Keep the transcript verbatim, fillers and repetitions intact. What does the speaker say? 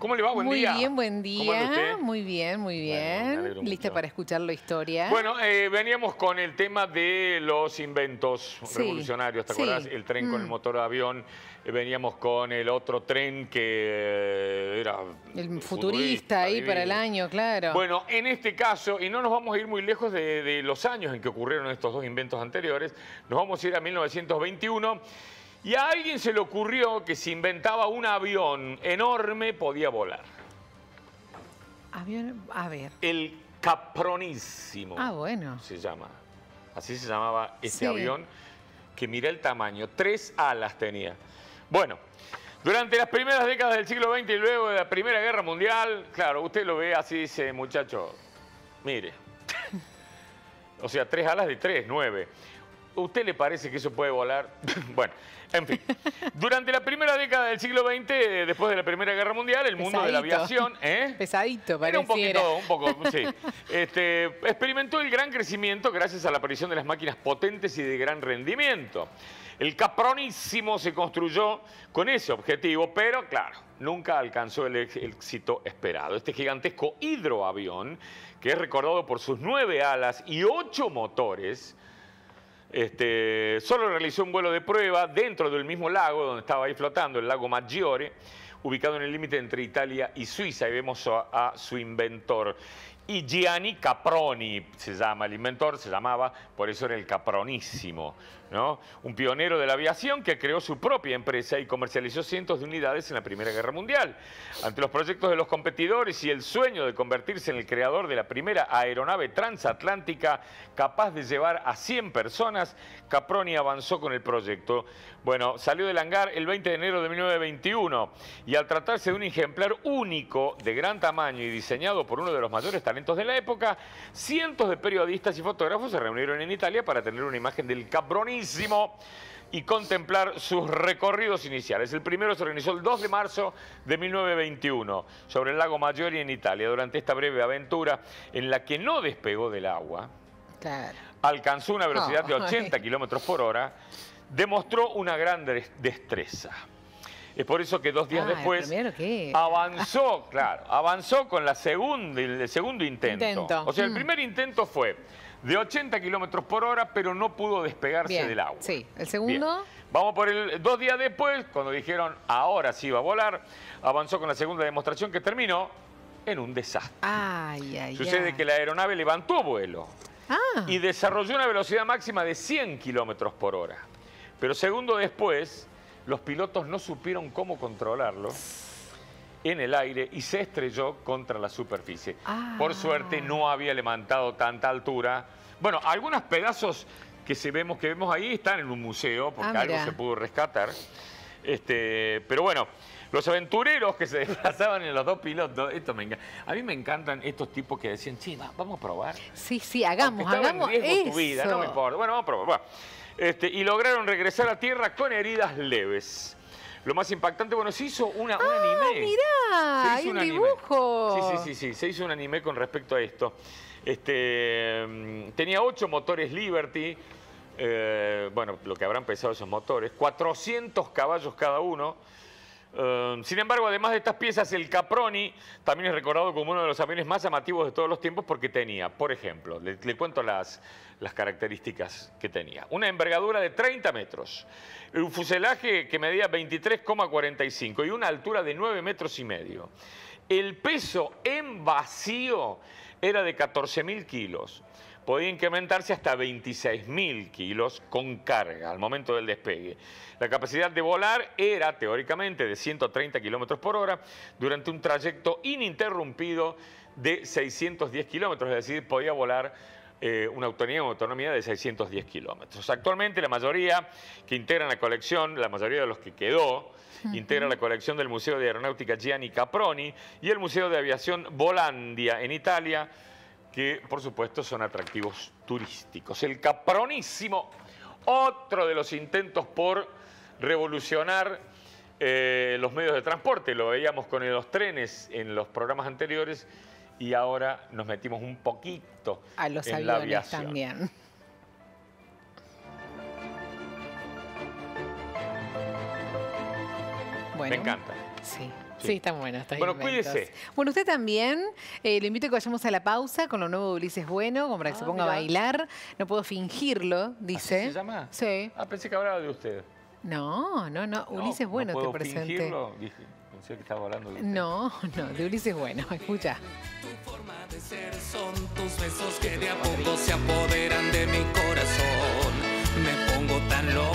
¿Cómo le va? Buen muy día. Muy bien, buen día. Muy bien, muy bien. Bueno, Lista para escuchar la historia. Bueno, eh, veníamos con el tema de los inventos sí, revolucionarios, ¿te sí. acordás? El tren mm. con el motor de avión. Eh, veníamos con el otro tren que eh, era... El futurista, futurista ahí divino. Para el año, claro. Bueno, en este caso, y no nos vamos a ir muy lejos de, de los años en que ocurrieron estos dos inventos anteriores, nos vamos a ir a mil novecientos veintiuno. Y a alguien se le ocurrió que si inventaba un avión enorme podía volar. Avión, a ver. El Capronísimo. Ah, bueno. Se llama. Así se llamaba este sí. avión, que mira el tamaño. Tres alas tenía. Bueno, durante las primeras décadas del siglo veinte y luego de la Primera Guerra Mundial, claro, usted lo ve así, dice, muchacho, mire. O sea, tres alas de tres, nueve. ¿Usted le parece que eso puede volar? Bueno, en fin. Durante la primera década del siglo veinte, después de la Primera Guerra Mundial, el mundo Pesadito. de la aviación... ¿eh? Pesadito, pareciera. Era un poquito, un poco, sí. Este, experimentó el gran crecimiento gracias a la aparición de las máquinas potentes y de gran rendimiento. El Capronísimo se construyó con ese objetivo, pero claro, nunca alcanzó el éxito esperado. Este gigantesco hidroavión, que es recordado por sus nueve alas y ocho motores... Este, solo realizó un vuelo de prueba dentro del mismo lago donde estaba ahí flotando, el lago Maggiore, ubicado en el límite entre Italia y Suiza. Y vemos a, a su inventor. Y Gianni Caproni se llama, el inventor se llamaba, por eso era el Capronísimo, ¿no? Un pionero de la aviación que creó su propia empresa y comercializó cientos de unidades en la Primera Guerra Mundial. Ante los proyectos de los competidores y el sueño de convertirse en el creador de la primera aeronave transatlántica capaz de llevar a cien personas, Caproni avanzó con el proyecto. Bueno, salió del hangar el veinte de enero de mil novecientos veintiuno y al tratarse de un ejemplar único de gran tamaño y diseñado por uno de los mayores talentos de la época, cientos de periodistas y fotógrafos se reunieron en Italia para tener una imagen del Capronísimo y contemplar sus recorridos iniciales. El primero se organizó el dos de marzo de mil novecientos veintiuno sobre el lago Maggiore en Italia. Durante esta breve aventura en la que no despegó del agua, claro. alcanzó una velocidad oh, de ochenta kilómetros por hora, demostró una gran destreza. Es por eso que dos días ah, después avanzó, claro, avanzó con la segunda, el segundo intento. intento. O sea, mm. el primer intento fue de ochenta kilómetros por hora, pero no pudo despegarse Bien, del agua. Sí, el segundo... Bien. Vamos por el dos días después, cuando dijeron ahora sí va a volar, avanzó con la segunda demostración que terminó en un desastre. Ay, ay, Sucede ay. que la aeronave levantó vuelo ah. y desarrolló una velocidad máxima de cien kilómetros por hora. Pero segundo después, los pilotos no supieron cómo controlarlo en el aire y se estrelló contra la superficie. Ah. Por suerte no había levantado tanta altura. Bueno, algunos pedazos que, se vemos, que vemos ahí están en un museo, porque ah, algo se pudo rescatar. Este, pero bueno, los aventureros que se desplazaban en los dos pilotos, esto me encanta. A mí me encantan estos tipos que decían, sí, va, vamos a probar. Sí, sí, hagamos, hagamos en riesgo eso. Tu vida, no me importa. Bueno, vamos a probar. Bueno, este, y lograron regresar a tierra con heridas leves. Lo más impactante, bueno, se hizo una, un ah, anime. mirá, hay un, un dibujo. Sí, sí, sí, sí, se hizo un anime con respecto a esto. Este, tenía ocho motores Liberty, eh, bueno, lo que habrán pesado esos motores, cuatrocientos caballos cada uno. Uh, sin embargo, además de estas piezas, el Caproni también es recordado como uno de los aviones más llamativos de todos los tiempos porque tenía, por ejemplo, le, le cuento las, las características que tenía. Una envergadura de treinta metros, un fuselaje que medía veintitrés coma cuarenta y cinco y una altura de nueve metros y medio. El peso en vacío era de catorce mil kilos. Podía incrementarse hasta veintiséis mil kilos con carga al momento del despegue. La capacidad de volar era, teóricamente, de ciento treinta kilómetros por hora durante un trayecto ininterrumpido de seiscientos diez kilómetros, es decir, podía volar eh, una autonomía, una autonomía de seiscientos diez kilómetros. Actualmente la mayoría que integran la colección, la mayoría de los que quedó, uh-huh. integra la colección del Museo de Aeronáutica Gianni Caproni y el Museo de Aviación Volandia en Italia, que por supuesto son atractivos turísticos. El Capronísimo, otro de los intentos por revolucionar eh, los medios de transporte. Lo veíamos con los trenes en los programas anteriores y ahora nos metimos un poquito a los en aviones la aviación también. Bueno, me encanta. Sí. Sí, sí están buenos. Están bueno, inventos. cuídese. Bueno, usted también. Eh, le invito a que vayamos a la pausa con lo nuevo de Ulises Bueno, como para que ah, se ponga mirá. a bailar. No puedo fingirlo, dice. ¿Así se llama? Sí. Ah, pensé que hablaba de usted. No, no, no. Ulises no, Bueno no puedo te presente. Fingirlo. Dije, pensé que estaba hablando de usted. No, no, de Ulises Bueno. Escucha. Tu forma de ser son tus besos que de a poco se apoderan de mi corazón. Me pongo tan loco.